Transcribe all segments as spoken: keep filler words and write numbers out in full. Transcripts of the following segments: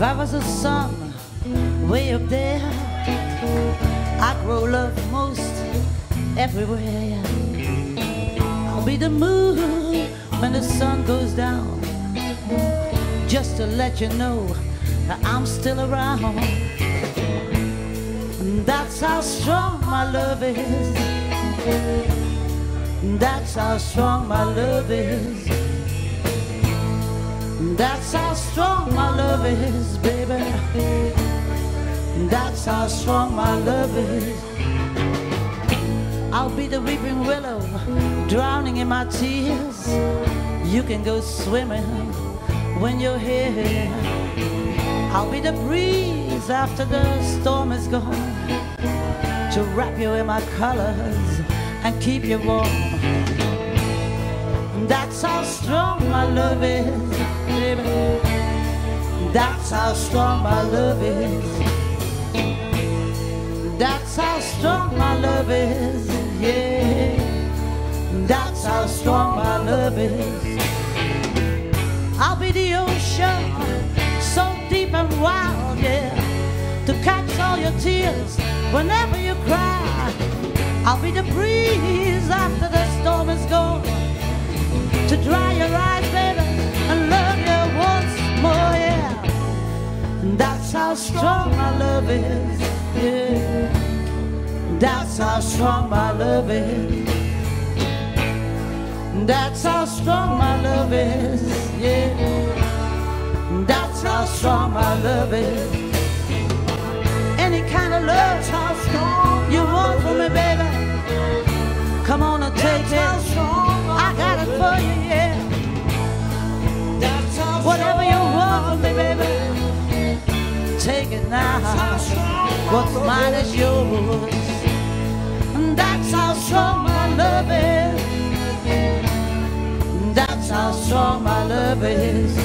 I was a sun way up there, I grow love most everywhere. I'll be the moon when the sun goes down, just to let you know that I'm still around. And that's how strong my love is. That's how strong my love is. That's how strong my love is, baby. That's how strong my love is. I'll be the weeping willow, drowning in my tears. You can go swimming when you're here. I'll be the breeze after the storm is gone, to wrap you in my colors and keep you warm. That's how strong my love is, baby. That's how strong my love is. That's how strong my love is, yeah. That's how strong my love is. I'll be the ocean, so deep and wild, yeah, to catch all your tears whenever you cry. I'll be the breeze after the storm is gone, to dry your eyes, baby, and love you once more, yeah. And that's how strong my love is, yeah. That's how strong my love is. That's how strong my love is, yeah. That's how strong my love is. Any kind of love how strong you want from me, baby, come on and take it. I got it for you, yeah. Whatever you want from me, baby, take it now. What's mine is yours. And that's how strong my love is. That's how strong my love is.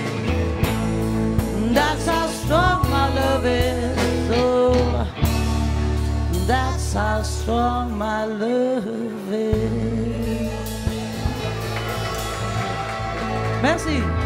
That's how strong my love is. Oh, that's how strong my love is. Merci.